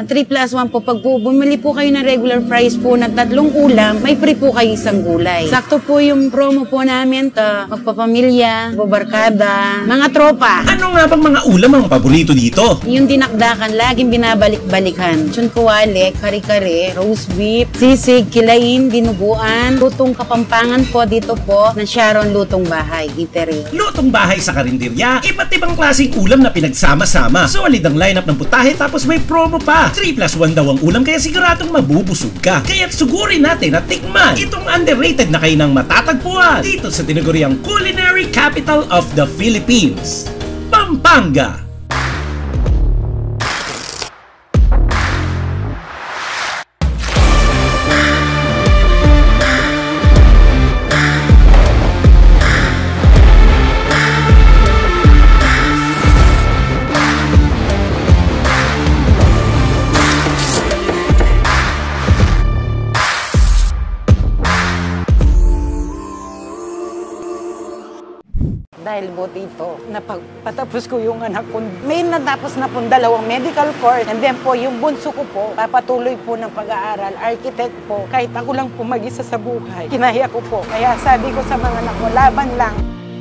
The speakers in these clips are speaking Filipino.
Ang 3+1 po, pag po bumili po kayo ng regular price po ng 3 ulam, may free po kayo isang gulay. Sakto po yung promo po namin, magpapamilya, babarkada, mga tropa. Ano nga bang mga ulam ang paborito dito? Yung dinakdakan, laging binabalik-balikan. Tsunkuwale, kare-kare, roast beef, sisig, kilain, dinuguan, lutong Kapampangan po dito po ng Sharon Lutong Bahay, Eatery. Lutong bahay sa karinderya, iba't ibang klaseng ulam na pinagsama-sama. Solid ang lineup ng putahe tapos may promo pa. 3+1 daw ang ulam kaya siguradong mabubusog ka. Kaya't sugurin natin at tikman itong underrated na kainang matatagpuan dito sa tinaguriang Culinary Capital of the Philippines, Pampanga. Dahil po dito, napagpatapos ko yung anak ko. May natapos na pong 2 medical course. And then po, yung bunso ko po, papatuloy po ng pag-aaral. Architect po, kahit ako lang po mag-isa sa buhay. Kinaya ko po. Kaya sabi ko sa mga anak ko, laban lang.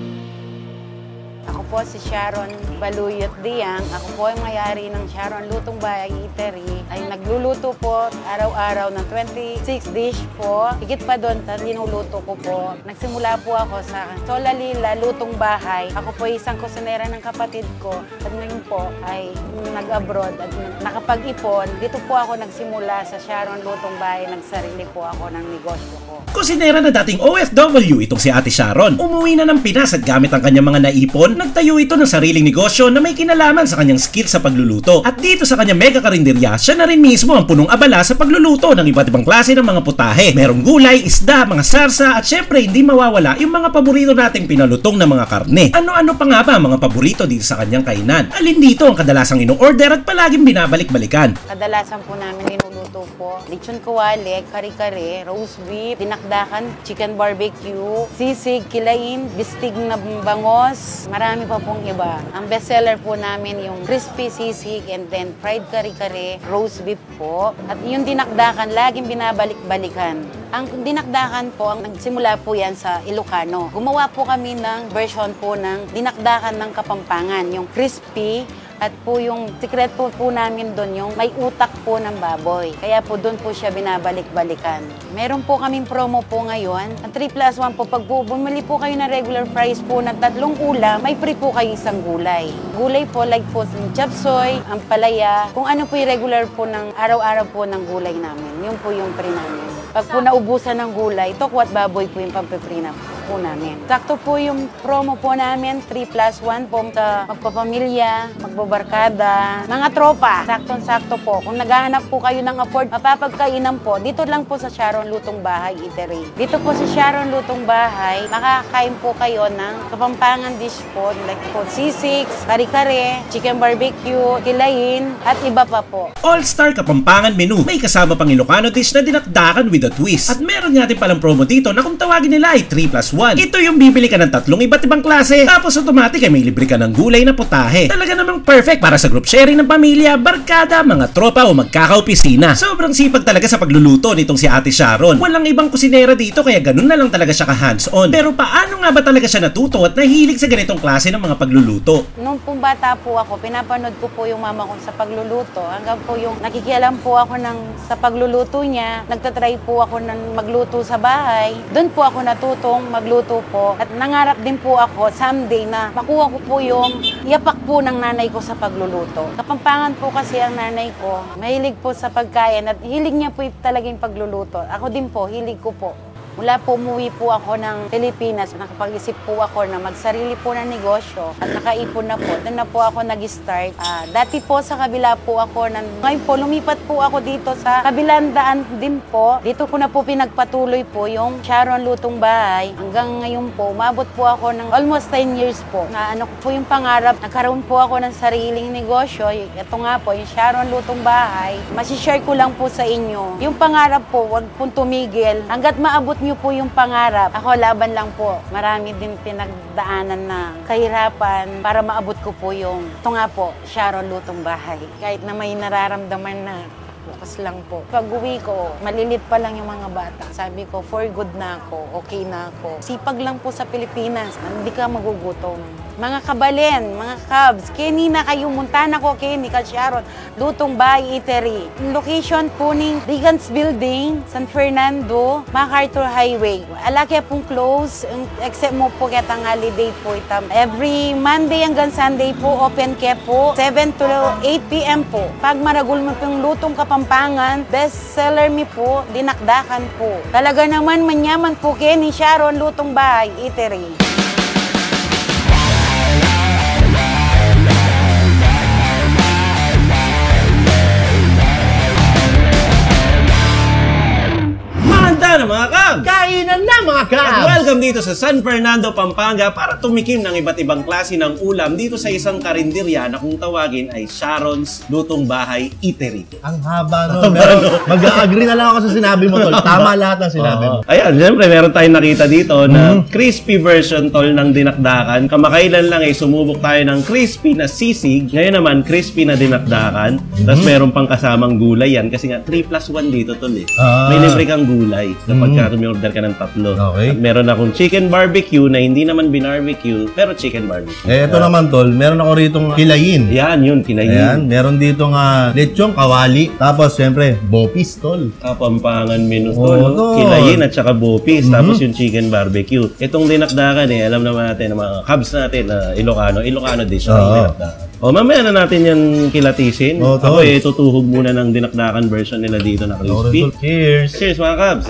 Ako po si Sharon Baluyot Diang. Ako po ay may-ari ng Sharon Lutong Bahay Eatery. Ay nagluluto po araw-araw ng 26 dish po. Higit pa doon, linuluto ko po. Nagsimula po ako sa Solalila Lutong Bahay. Ako po ay isang kusinera ng kapatid ko. At ngayon po ay nag-abroad at nakapag-ipon. Dito po ako nagsimula sa Sharon Lutong Bahay. Nagsarili po ako ng negosyo ko. Kusinera na dating OFW itong si Ate Sharon. Umuwi na ng Pinas at gamit ang kanyang mga naipon, nagtayo ito ng sariling negosyo na may kinalaman sa kanyang skill sa pagluluto. At dito sa kanyang mega karinderya, siya na rin mismo ang punong abala sa pagluluto ng iba't ibang klase ng mga putahe. Merong gulay, isda, mga sarsa at syempre hindi mawawala yung mga paborito nating pinalutong na mga karne. Ano-ano pa nga ba ang mga paborito dito sa kanyang kainan? Alin dito ang kadalasang ino-order at palaging binabalik-balikan? Kadalasan po namin linuluto po lechon kawali, kare-kare, roast beef, dinakdakan, chicken barbecue, sisig, kilain, bistig na bangos, marami pa pong iba. Ang bestseller po namin yung crispy sisig and then fried kare-kare, roast beef po. At yung dinakdakan, laging binabalik-balikan. Ang dinakdakan po, ang nagsimula po yan sa Ilocano. Gumawa po kami ng version po ng dinakdakan ng Kapampangan, yung crispy. At po yung secret po namin doon, yung may utak po ng baboy. Kaya po doon po siya binabalik-balikan. Meron po kaming promo po ngayon. Ang 3+1 po, pag bumili po kayo ng regular price po ng 3 ulam, may free po kayo isang gulay. Gulay po, like po yung chapsoy, ang palaya, kung ano po yung regular po ng araw-araw po ng gulay namin. Yun po yung free namin. Pag po naubusan ng gulay, tokwat baboy po yung pampe-free na po namin. Sakto po yung promo po namin, 3+1 po sa magpapamilya, magbabarkada, mga tropa. Saktong-sakto po. Kung naghahanap po kayo ng afford, mapapagkainan po, dito lang po sa Sharon Lutong Bahay Eatery. Dito po sa Sharon Lutong Bahay, makakain po kayo ng Kapampangan dish po, like po sisig, kare-kare, chicken barbecue, kilain, at iba pa po. All-Star Kapampangan menu. May kasama pang Ilocano dish na dinakdakan with a twist. At meron nga din palang promo dito na kung tawagin nila ay 3+1. Ito yung bibili ka ng 3 iba't ibang klase. Tapos automatic ay may libre ka ng gulay na putahe. Talaga namang perfect para sa group sharing ng pamilya, barkada, mga tropa o magkakaopisina. Sobrang sipag talaga sa pagluluto nitong si Ate Sharon. Walang ibang kusinera dito kaya ganun na lang talaga siya ka-hands-on. Pero paano nga ba talaga siya natuto at nahilig sa ganitong klase ng mga pagluluto? Nung pong bata po ako, pinapanood ko po yung mama ko sa pagluluto. Hanggang po yung nakikialam po ako sa pagluluto niya. Nagtatry po ako ng magluto sa bahay. Doon po ako natutong magluto po. At nangarap din po ako someday na makuha ko po yung yapak po ng nanay ko sa pagluluto. Kapampangan po kasi ang nanay ko. Mahilig po sa pagkain at hilig niya po talagang pagluluto. Ako din po, hilig ko po. Mula po umuwi po ako ng Pilipinas, nakapag-isip po ako na magsarili po ng negosyo at nakaipon na po. Doon na po ako nag-start. Dati po sa kabila po ako, ngayon po lumipat po ako dito sa kabilang daan din po. Dito ko na po pinagpatuloy po yung Sharon Lutong Bahay. Hanggang ngayon po, umabot po ako ng almost 10 years po. Ano ko po yung pangarap, nagkaroon po ako ng sariling negosyo. Ito nga po, yung Sharon Lutong Bahay. Masishare ko lang po sa inyo. Yung pangarap po, wag pong tumigil. Hanggat maabot nyo nyo po yung pangarap. Ako, laban lang po. Marami din pinagdaanan na kahirapan para maabot ko po yung, ito nga po, Sharon Lutong Bahay. Kahit na may nararamdaman na, bukas lang po. Pag uwi ko, malilit pa lang yung mga bata. Sabi ko, for good na ako, okay na ako. Sipag lang po sa Pilipinas, hindi ka magugutom. Mga kabalen, mga Cubs, Kenny na kayo, munta ko, Kenny, Sharon, Lutong Bahay Eatery. Location po ng Regans Building, San Fernando, MacArthur Highway. Alakya pong close, except mo po kitang holiday po itam. Every Monday hanggang Sunday po, open ke po, 7 to 8 p.m. po. Pag maragul mo pong Lutong Kapampangan, best seller mi po, dinakdakan po. Talaga naman manyaman po, Kenny, Sharon, Lutong Bahay Eatery. Na mga Cubs! Kainan na mga Cubs! At welcome dito sa San Fernando, Pampanga para tumikim ng iba't ibang klase ng ulam dito sa isang karinderya na kung tawagin ay Sharon's Lutong Bahay Eatery. Ang haba no. Mag-agree na lang ako sa sinabi mo, tol. Tama lahat ng sinabi mo. Ayan, siyempre meron tayong nakita dito na crispy version, tol, ng dinakdakan. Kamakailan lang ay sumubok tayo ng crispy na sisig. Ngayon naman, crispy na dinakdakan. Tapos meron pang kasamang gulay yan kasi nga 3+1 dito, tol eh. May libre kang gulay kapag order ka ng 3. Okay. At meron akong chicken barbecue na hindi naman binarbecue, pero chicken barbecue. Ito naman, tol. Meron ako ritong kilayin. Yan, yun, kinayin. Ayan, meron dito nga lechong kawali. Tapos, siyempre, bopis, tol. Kapampangan menu, Oo, tol. tol. Kilayin at saka bopis. Tapos yung chicken barbecue. Itong dinakdakan alam naman natin, ng mga Cubs natin na Ilocano dish. Dinakdakan. Mamaya na natin yan kilatisin. Ako tutuhog muna ng dinakdakan version nila dito na crispy. Cheers! Cheers mga Cubs!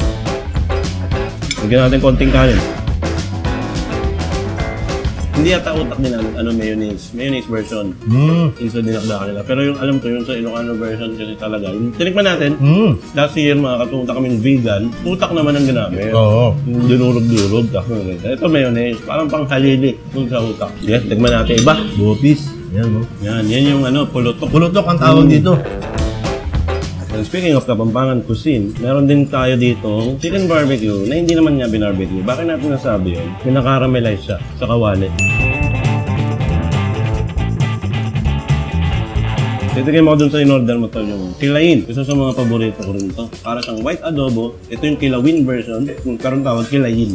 Bigyan natin konting kanin. Hindi yata utak din mayonnaise. Mayonnaise version. Yung sa dinakdakan nila. Pero yung alam ko, yung sa Ilocano version kasi talaga. Yung tinikman natin, last year pumunta kaming vegan, utak naman ang ginamit. Oo. Yung dinurog-durog. Ito mayonnaise, parang pang halili kung sa utak. Yes, tigman natin iba. Bopis. Yan, no? Yan yung pulutok. Pulutok ang tawag dito. And speaking of Kapampangan cuisine, meron din tayo dito chicken barbecue na hindi naman niya binarbecue. Bakit natin nasabi yun? Pinakaramelize siya sa kawali. Titigay mo dun sa in-order mo to yung kilayin. Isa sa mga paborito ko rin to. Para siyang white adobo. Ito yung kilawin version. Kung karoon tawag kilayin.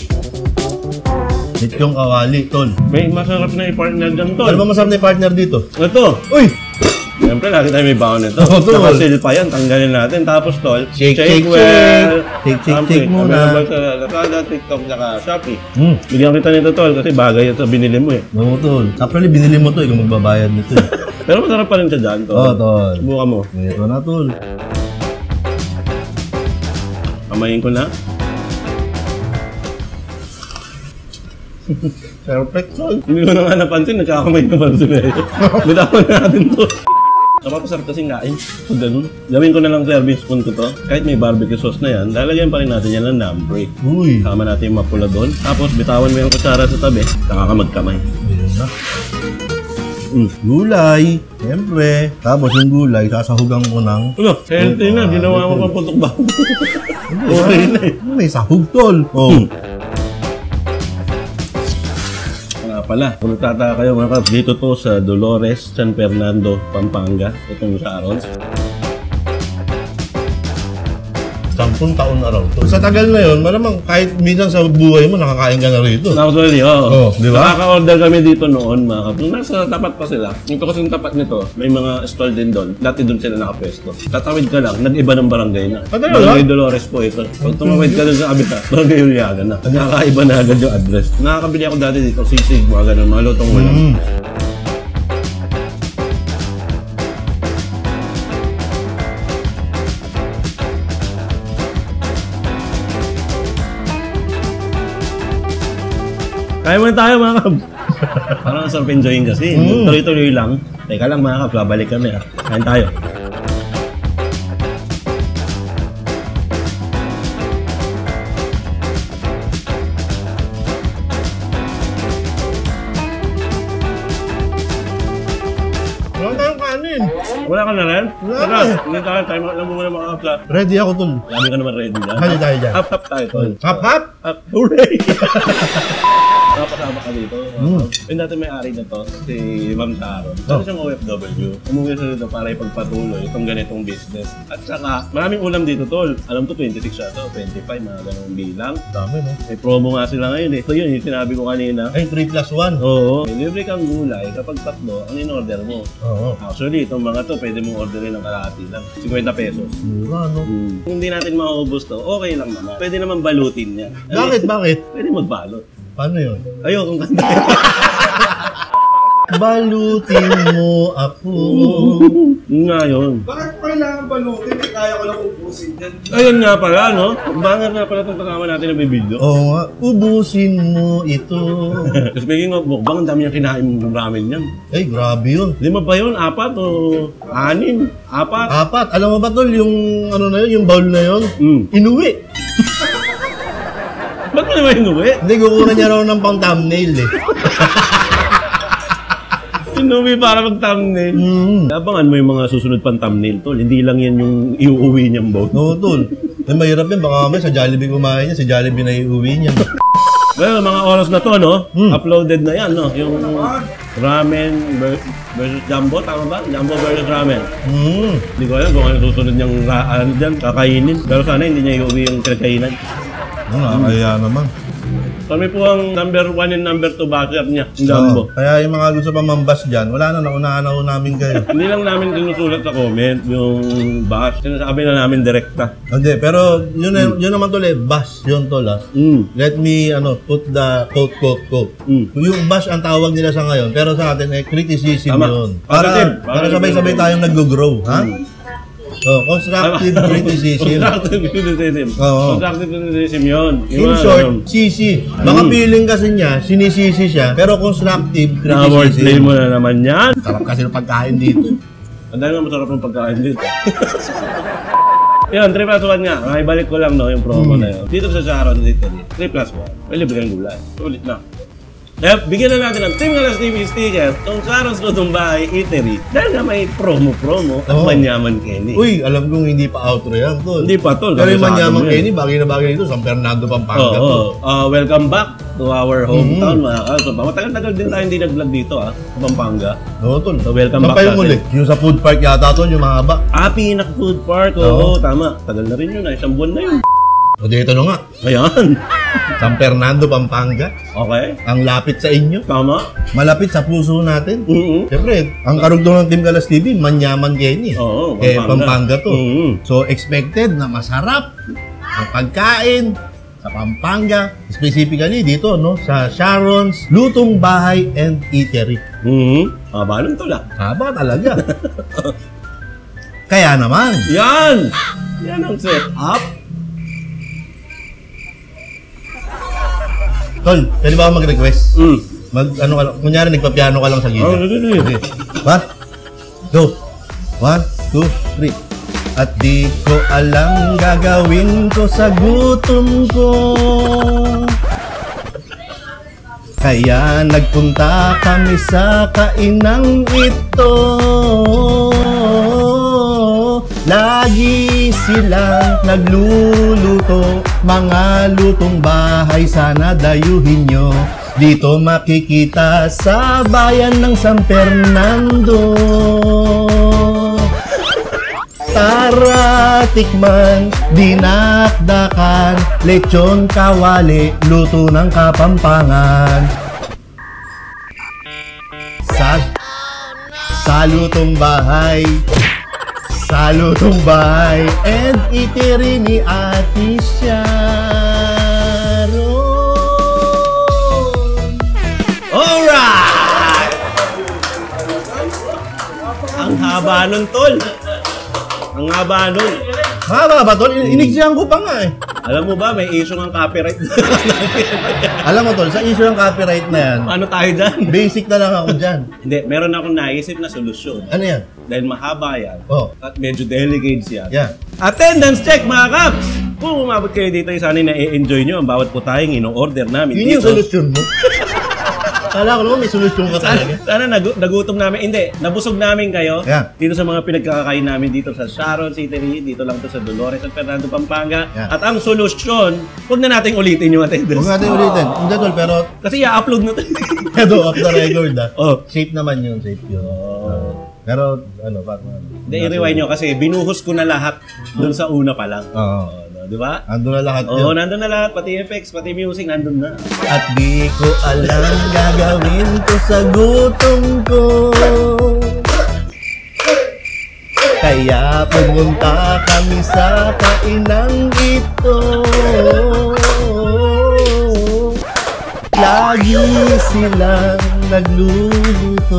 Lechong kawali, tol. May masarap na i-partner dyan, tol. Ano ba masarap na partner dito? Ito. Uy! Siyempre, lagi tayo may baon nito. Oo, tol. Nakasil pa yan, tanggalin natin. Tapos, tol, Shake well. Shake muna. Available sa Lazada, TikTok, saka Shopee. Bigyan kita nito, tol, kasi bagay ito binili mo eh. Oo, tol. Actually, binili mo to, ikaw magbabayad nito eh. Pero masarap pa rin siya dyan, tol. Oo, tol. Subukan mo. Ito na, tol. Kamayin ko na. Perfect, tol. Hindi ko na nga napansin, nagkakamay naman sila eh. Bitawan natin to. Napapasarap kasing kain. Pag ganun, gawin ko na lang serving spoon ko to. Kahit may barbecue sauce na yan, lalagyan pa rin natin yan ng lambre. Uy. Sama natin yung mapula doon. Tapos bitawan mo yung kutsara sa tabi, saka ka magkamay. Ayun na. Gulay. Siyempre. Tapos yung gulay, sasahugan ko ng... Ano? Healthy na. Ginawa mo pang putok ba? Okay na eh. May sahog, tol. Oh. Pala, kung nagtataka kayo mga Cubs, dito to sa Dolores, San Fernando, Pampanga. Itong Sharon's. 10 taon na raw. Sa tagal na yun, malamang kahit minsan sa buhay mo, nakakain ka na rito. Actually, Oo, di ba? Nakaka-order kami dito noon mga Cubs. Nung nasa tapat pa sila, ito kasi yung tapat nito, may mga stall din doon. Dati doon sila nakapwesto. Tatawid ka lang, nag-iba ng barangay na. Barangay Dolores po ito. Pag tumawid ka doon sa kabita, barangay Uliaga na. Nakakaiba na agad yung address. Nakakabili ako dati dito, sisig, mga ganun, mga lutong ulam. Kaya mo tayo mga Cubs. Parang sarap enjoyin kasi. Tuloy-tuloy lang. Teka lang mga Cubs, babalik kami ha. Kain tayo. Wala tayong kanin. Wala ka na rin? Wala Tara, na eh. hindi tayo. Tayo lang muna mga kapsa. Ready ako, tol. Lami ka naman ready na. Hali tayo dyan. Up tayo, tol. Hap, hap! Up. Hooray! Nakapasama ka dito. Yung dati may-ari na to, si Ma'am Sharon. Dati siyang OFW. Umuwi siya dito para ipagpatuloy itong ganitong business. At saka, maraming ulam dito, tol. Alam ko, 26 siya to, 25, mga ganong bilang. Dami, no? May promo nga sila ngayon eh. So yun, yung sinabi ko kanina. Ay, 3+1. Oo. May libre kang gulay kapag tatlo ang in-order mo. Oo. Actually, itong mga to, pwede mong orderin ng kalahati lang. 50 pesos. Mura, no? Kung hindi natin maubos to, okay lang naman. Pwede naman balutin niya. Bakit? Bakit? Pwede magbalot. Paano yun? Ayokong kanta. Balutin mo ako. Yun nga yun. Bakit kailangan balutin? Kaya ko lang ubusin yan. Ayun nga pala, no? Bangar nga pala itong kasama natin na may video. Oo nga, ubusin mo ito. Speaking of mukbang, ang dami niyang kinain ng ramen yan. Ay, grabe yun. 5 ba yun? 4 o 6? 4? 4. Alam mo ba, tol, yung ano na yun, yung bowl na yun, inuwi. Ba't mo naman inuwi? Hindi, kukunan niya raw ng pang thumbnail eh. Inuwi para mag-thumbnail. Abangan mo yung mga susunod pang thumbnail, tol. Hindi lang yan yung iuuwi niyang boat. Oo, tol. Eh, mahirap yan, baka may sa Jollibee kumain niya, si Jollibee na iuwi niya. Well, mga oras na to, no? Uploaded na yan, no? Yung ramen versus jumbo, tama ba? Jumbo versus ramen. Hindi ko alam kung ano susunod niyang dyan, kakainin. Pero sana hindi niya iuwi yung kinakainan. Kaya naman. Kami po ang number 1 and number 2 backer niya, yung jumbo. Kaya yung mga gusto pa mambas dyan, wala na, naunahan na namin kayo. Hindi lang namin sinusulat sa comment yung bash. Sinasabi na namin direkta. Hindi, pero yun naman tol eh, bash yun tol ah. Let me put the quote. Yung bash ang tawag nila sa ngayon, pero sa atin eh, criticism Tama. yun. Positive. Para sabay-sabay tayong nag-grow, ha? So, constructive criticism. Constructive criticism. Oo. Constructive criticism yun. In short, sisi. Baka feeling kasi niya, sinisisi siya, pero constructive Na-wordplay criticism. mo na naman yan. Sarap kasi ng pagkain dito. Ang dami nga masarap ng pagkain dito. Yun, 3+1 nga. Makibalik ko lang no, yung promo na yun. Dito sa Sharon dito. 3+1. May libre kang gulay. Ulit na. Kaya bigyan na natin ng Team Galas TV sticker itong Sharon's Lutong Bahay Eatery. Dahil nga may promo at Manyaman Kenny. Uy, alam kong hindi pa outro yan, tol. Hindi pa, tol. Pero yung Manyaman Kenny, bagay na bagay dito, San Fernando, Pampanga to. Welcome back to our hometown, mga kalsoba. Matagal-tagal din tayo hindi nag-vlog dito, sa Pampanga. Oo, tol. So, welcome Saan back pa yung natin. ulit? Yung sa food park yata, tol, yung mahaba. Pinak Food Park. Oo, tama. Tagal na rin yun. Isang buwan na yun. O dito na nga, Ayan. San Fernando, Pampanga. Okay. Ang lapit sa inyo. Tama. Malapit sa puso natin. Mm-hmm. Siyempre, ang karugtong ng Team Galas TV, Manyaman Kenny. Oo, Pampanga to. Mm-hmm. So, expected na masarap ang pagkain sa Pampanga. Specifically dito, no, sa Sharon's Lutong Bahay and Eatery. Balon to lang. Haba talaga. Kaya naman, Yan! Yan ang set up. tol, pwede ba ako mag-request? Mm. Kunyari nagpa-piano ka lang sa gilid. Sige. Okay. 1, 2, 1, 2, 3. At di ko alam gagawin ko sa gutom ko. Kaya nagpunta kami sa kainang ito. Lagi silang nagluluto, mga lutong bahay sana dayuhin nyo. Dito makikita sa bayan ng San Fernando. Tara, tikman, dinakdakan, lechon kawali, luto ng Kapampangan. Sa lutong bahay, sa lutong bahay, and eatery ni Ate Sharon. Alright! Ang haba nun, tol. Ang haba nun. Haba ba, tol? Inigsyan ko pa nga eh. Alam mo ba, may issue ng copyright. Alam mo, tol, sa issue ng copyright na yan, Ano tayo dyan? basic na lang ako dyan. Hindi, meron akong naisip na solusyon. Ano yan? Dahil mahaba yan. Oh. At medyo delicate yan. Yan. Attendance check, mga kaps! Kung umabot kayo dito, sana na-enjoy nyo ang bawat putayang ino-order namin Yun yung dito. solusyon mo. Kala ko naman may solusyon ka talaga. Sana nagutom namin. Hindi, nabusog namin kayo. Yeah. Dito sa mga pinagkakakain namin dito sa Sharon City, dito lang to sa Dolores at Fernando, Pampanga. Yeah. At ang solusyon, huwag na nating ulitin yung attendance. Huwag natin ulitin. Hindi tol, pero Kasi i-upload na to. pero off the record Oh. Safe naman yun, safe yun. Pero ano, parang Hindi, i-rewind nyo kasi binuhos ko na lahat dun sa una pa lang. Oo. Di ba? Ando na lahat Oo, yun. nandun na lahat. Pati effects, pati music, nandun na. At di ko alam gagawin ko sa gutom ko. Kaya pumunta kami sa kainang ito. Lagi silang nagluluto.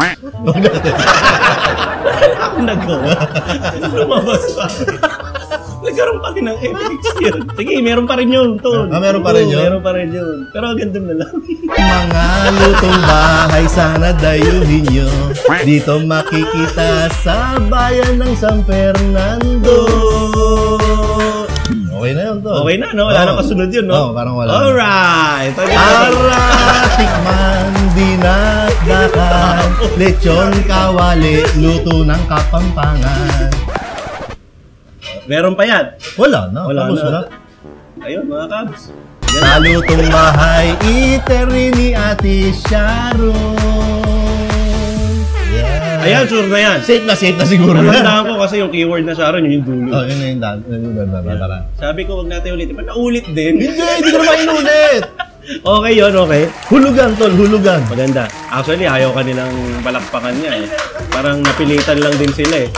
Ako nagawa. Lumabas pa. Nagkaroon pa rin ng effects yun. Sige, meron pa rin yun, Tol. Meron pa rin yun? Meron pa rin yun. Pero ganda na lang. Mga lutong bahay sana dayuhin nyo. Dito makikita sa bayan ng San Fernando. Okay na yun, Tol. Okay na, no? Wala na kasunod yun, no? Oo, parang wala. Alright! Para tikman, dinagdakan, lechon kawali, luto ng Kapampangan. Meron pa yan. Wala na, Wala tapos na. na. Ayun, mga kabs. Sa lutong bahay, eatery ni Ate Sharon. Yeah. Ayan, sure na yan. Safe na siguro na. Nalandaan ko kasi yung keyword na Sharon, yun yung dulo. Oh, yun na yung daan. Tara. Sabi ko, wag natin ulitin. Ba't naulit din? Hindi ko naman inulit. Okay yun, okay. Hulugan, Tol, hulugan. Maganda. Actually, ayaw kanilang palakpakan niya eh. Parang napilitan lang din sila eh.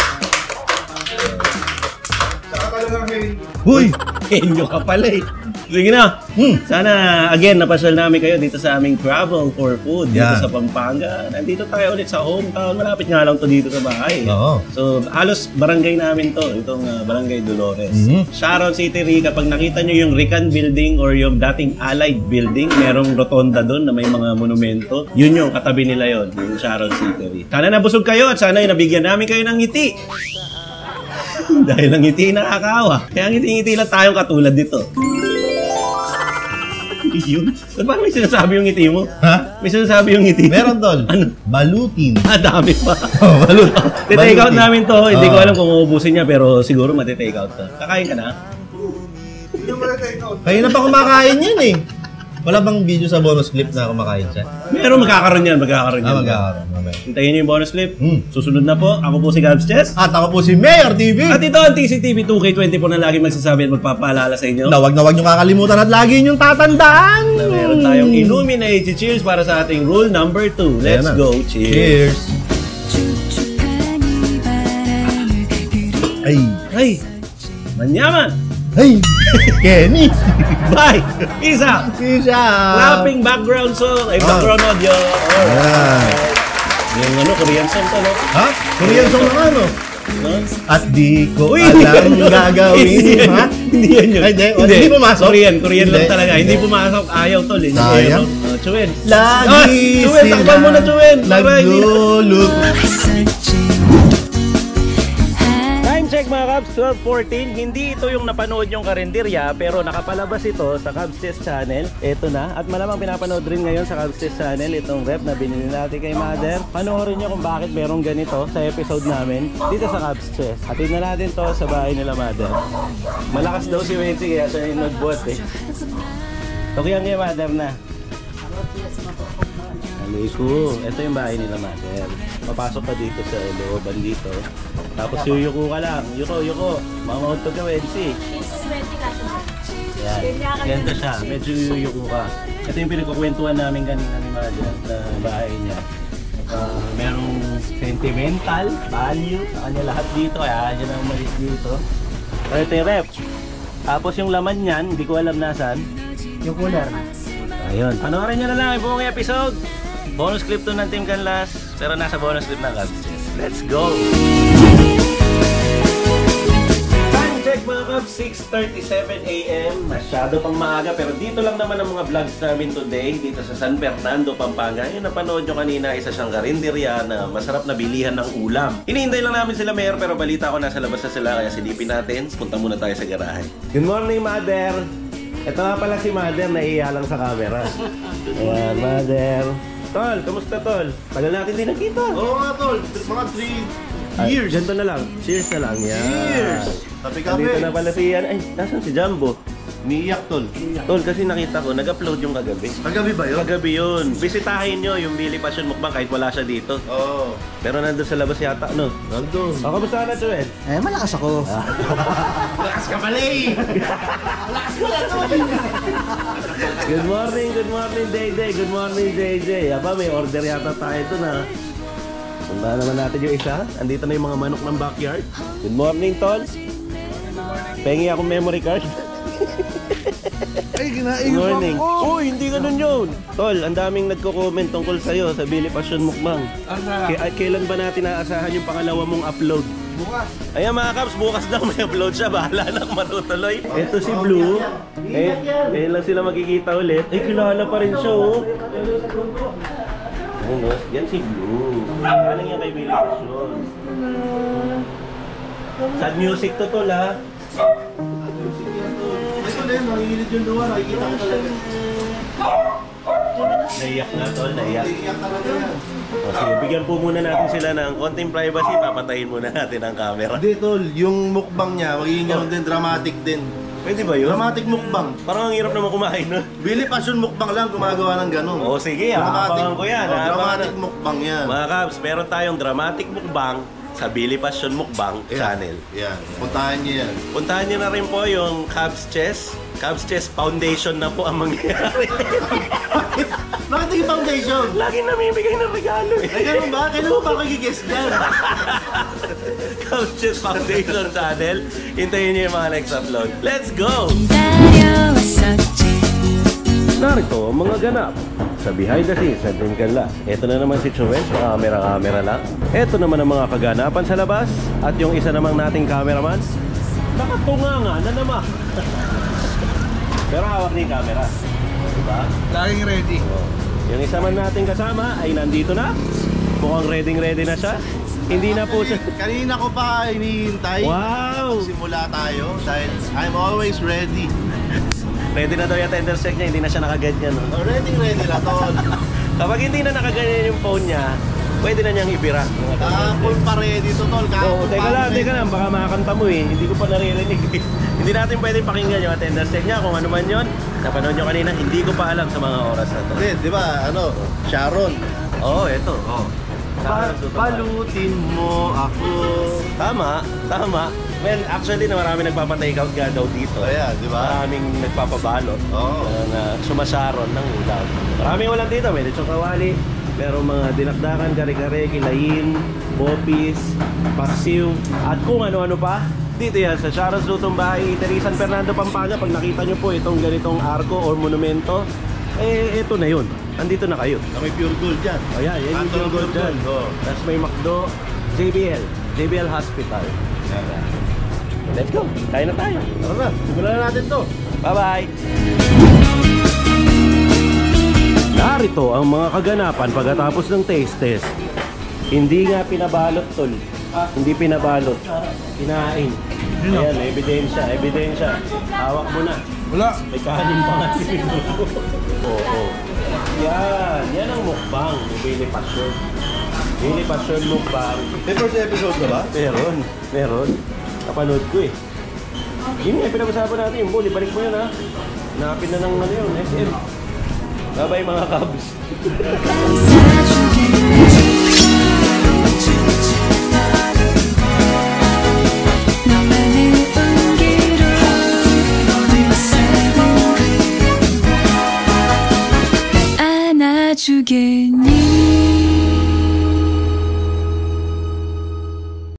Saka talagang may... Huy! Henyo ka pala eh. Sige na. Sana, again, napasyal namin kayo dito sa aming Travel for Food dito Yeah. sa Pampanga. Nandito tayo ulit sa hometown. Malapit nga lang to dito sa bahay. Oo. So, halos barangay namin to. Itong Barangay Dolores. Sharon City, kapag nakita nyo yung Rican Building or yung dating Allied Building, merong rotonda doon na may mga monumento. Yun yung katabi nila yon, yung Sharon City. Sana nabusog kayo at sana yung nabigyan namin kayo ng ngiti. Dahil ang ngiti nakakaawa. Kaya ngiti-ngiti lang tayong katulad dito. Yun. Ba't may sinasabi yung ngiti mo? Ha? May sinasabi yung ngiti? Meron, Tol. Ano? Balutin. Dami pa. Oh, balut. Titake out Balutin. namin to. Hindi ko Oo. alam kung uubusin niya pero siguro matitake out to. Kakain ka na? Hindi naman na-take out. Kayo na pa kumakain yan eh. Wala bang video sa bonus clip na kumakain siya? Meron magkakaroon yan. Magkakaroon yan. Magkakaroon. Okay. Hintayin niyo yung bonus clip. Susunod na po. Ako po si Gabs Chess. At ako po si Mayor TV. At ito ang TCTV 2K20 po na lagi magsasabi at magpapaalala sa inyo. Na wag nyo kakalimutan at lagi nyong tatandaan. Na meron tayong illuminate. Cheers para sa ating rule number 2. Let's Ayan na. go. Cheers. Ay. Ay. Manyaman. Ay. Kenny. Bye. Peace out. Peace out. Clapping background song. Ay, background audio. Ayan. Yung Korean song to, no? Ha? Korean song naman, no? No? At di ko Uy, hindi alam yan. gagawin. Hindi yan. Ha? Hindi yan yun. Ay, hindi pumasok? Korean lang Hindi. talaga. Hindi pumasok. Ayaw tol. Hindi Sayang. Chuwen. Lagi Chuwen, takpan mo na, Chuwen. nagluluto. Time check mga Cubs, 12:14. Hindi ito yung napanood yung karinderya, pero nakapalabas ito sa Cubs Test Channel. Ito na. At malamang pinapanood rin ngayon sa Cubs Test Channel itong rep na binili natin kay Mother. Panoorin nyo kung bakit merong ganito sa episode namin dito sa Cubs Test. Atid na natin to sa bahay nila Mother. Malakas daw si Wensi kaya siya yung nagbuhat eh. Tukiyan kay Mother na. Aliko. Ito yung bahay nila Mother. Papasok ka dito sa looban dito. Tapos yuyuko ka lang. Yuko. Mamahod to ka, Wensi. Yan. Ganito siya. Medyo yuyuko ka. Ito yung pinagkukwentuhan namin kanina ni Mother na bahay niya. Merong sentimental value sa kanya lahat dito. Kaya yan ang malis dito. Pero ito yung rep. Tapos yung laman niyan, hindi ko alam nasan. Yung cooler. Ayun. Panoorin nyo na lang yung buong episode. Bonus clip to ng Team Canlas. Pero nasa bonus clip ng Cubs. Let's go! Time check mga Cubs, 6:37 AM. Masyado pang maaga pero dito lang naman ang mga vlogs namin today dito sa San Fernando, Pampanga. Yung napanood nyo kanina, isa siyang karinderya na masarap na bilihan ng ulam. Hinihintay lang namin sila Mayor pero balita ko nasa labas na sila kaya silipin natin. Punta muna tayo sa garahe. Good morning, Mother! Ito nga pala si Mother, nahihiya lang sa camera. Ayan, Mother. Tol, kamusta tol? Tagal natin din nakita. Oo nga, tol. Mga 3 years. Ganito na lang. Cheers na lang. Yan. Cheers! Tabi-kabi. Dito na pala si Ian. Ay, nasan si Jumbo? Umiiyak, tol. Tol, kasi nakita ko, nag-upload yung kagabi. Kagabi ba yun? Kagabi yun. Bisitahin nyo yung Billy Passion Mukbang kahit wala siya dito. Oo. Pero nandun sa labas yata, no? Nandun. O, kamusta ka na, Joel? Eh, malakas ako. Lakas ka pala eh! Good morning, JJ. Good morning, JJ. Aba, may order yata tayo ito na. Punta naman natin yung isa. Andito na yung mga manok ng backyard. Good morning, Tol. Pengi akong memory card. Ay, Good kinain morning. Uy, hindi ganun yun. Tol, ang daming nagko-comment tungkol sa'yo sa Billy Passion Mukbang. Kailan ba natin naasahan yung pangalawa mong upload? Bukas. Ayan mga Kaps, bukas daw may upload siya. Bahala na kung matutuloy. Ito si Blue. Ngayon lang sila magkikita ulit. Ay, kilala pa rin siya, oh. Ayun, oh. Yan si Blue. Ano yan kay Billy Passion? Sad music to, Tol, ha? Ito din, nangihilig yung luwa. Nakikita ko talaga. Naiyak na, Tol. Naiyak. Iiyak talaga yan. O, sige, bigyan po muna natin sila ng konting privacy. Papatayin muna natin ang camera. Hindi, tol. Yung mukbang niya, magiging ganun din, dramatic din. Pwede ba yun? Dramatic mukbang. Parang ang hirap naman kumain, no? Billy Passion Mukbang lang gumagawa ng ganun. O, sige, abangan ko yan. Oh, dramatic Abangan. mukbang yan. Mga Kabs, meron tayong dramatic mukbang sa Billy Passion Mukbang channel. Yan. Puntahan niyo yan. Puntahan niyo na rin po yung Cabs Chess. Cabs Chess Foundation na po ang mangyayari. Bakit yung foundation? Lagi namimigay ng regalo eh. Ay, ganun ba? Kailan mo ba kagigess dyan? Cabs Chess Foundation channel. Hintayin niyo yung mga next upload. Let's go! Narito ang mga ganap sa behind the scenes sa Dream Can Last. Ito na naman si Chuwen sa camera lang. Ito naman ang mga kaganapan sa labas. At yung isa namang nating cameraman, nakatunganga na naman. Pero hawak niya yung camera. Diba? Laging ready. Yung isa man nating kasama ay nandito na. Mukhang ready na siya. Hindi na po siya. Kanina ko pa hinihintay. Wow! Simula tayo dahil I'm always ready. Ready na daw yung tender check niya, hindi na siya nakaganyan. No? Oh, ready na tol. Kapag hindi na nakaganyan yung phone niya, pwede na niyang ibira. Full pa ready to tol. Oo, teka lang, baka makakanta mo eh. Hindi ko pa naririnig. Hindi natin pwede pakinggan yung attendance check niya kung ano man yun. Napanood nyo kanina, hindi ko pa alam sa mga oras na to. Hindi, di ba, Sharon. Oo, eto. Oh. Balutin mo ako. Tama. Well, actually, na marami nagpapatake out nga daw dito. Ayan, di ba? Maraming nagpapabalot Oo. na sumasaron ng ulam. Maraming ulam dito. May lechong kawali, pero mga dinakdakan, kare-kare, kilayin, popis, paksiw, at kung ano-ano pa. Dito yan sa Sharon's Lutong Bahay, Eatery, San Fernando, Pampanga. Pag nakita nyo po itong ganitong arko or monumento, eh, ito na yun. Andito na kayo. May pure gold dyan. O yan, yan yung Pantol gold dyan. Oo. Tapos may McDo, JBL Hospital. Let's go, kain na tayo. Tara na, simulan na natin to. Bye-bye! Narito ang mga kaganapan pagkatapos ng taste test. Hindi nga pinabalot, tol. Hindi pinabalot. Kinain. Ayan, ebidensya. Hawak mo na. Wala. May kanin pa nga si Oo. Yan ang mukbang ni Billy Passion. Billy Passion mukbang. May first episode na ba? Meron. Napanood ko eh. Yun nga, pinag-usapan natin yung bully. Balik mo yun ha. Hanapin na ng SM. Bye-bye mga Cubs.